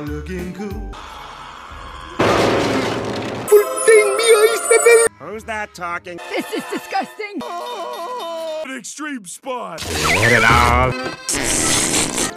looking cool. Who's that talking? This is disgusting. An extreme spot. Hit it all.